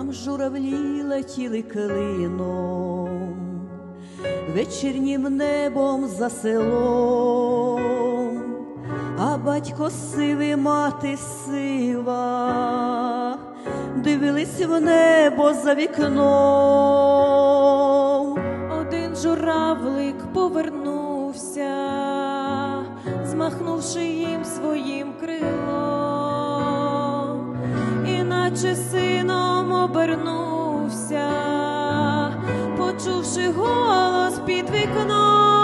Там журавлі летіли клином, вечірнім небом за селом, а батько сивий, мати сива, дивились в небо за вікном. Один журавлик повернувся, змахнувши їм своїм крилом, іначе сином обернувся, почувши голос під вікном.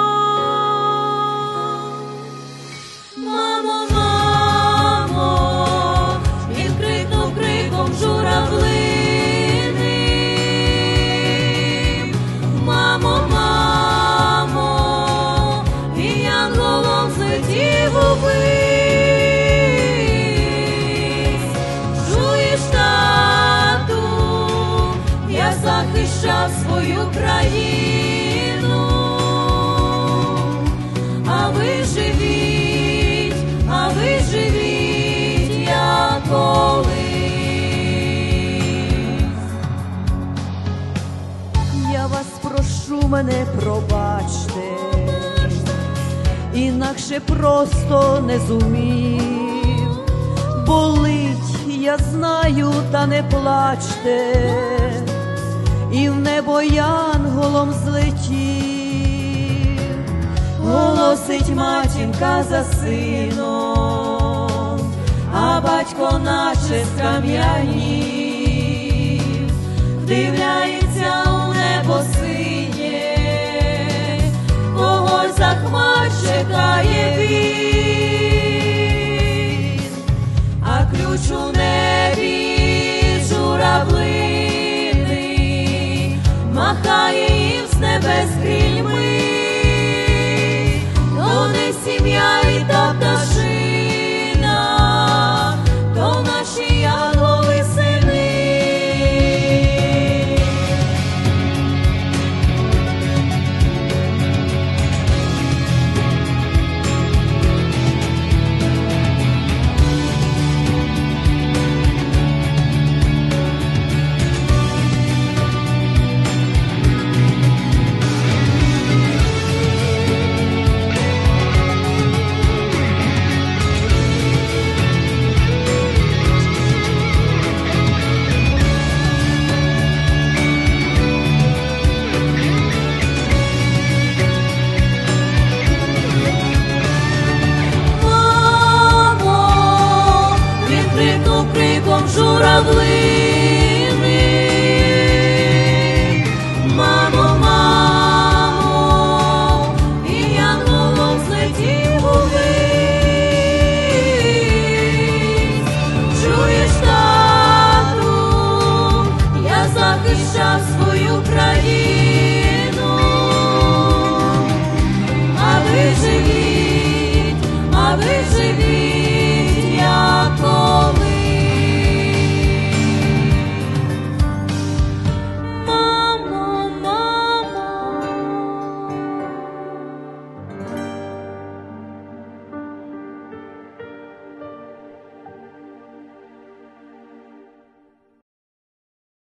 Мамо, мамо, він крикнув криком журавлиним. Мамо, мамо, і янголом злетів увись. Чуєш, тату, я захищав свою країну, а ви живіть, як колись. Я вас прошу, мене пробачте, інакше просто не зумів. Болить, я знаю, та не плачте, і в небо янголом злетів. Голосить матінка за сином, а батько наче скам'янів, вдивляється у небо синє, когось за хмар чекає він, а ключ у небі журавлиний махає їм з небес крильми.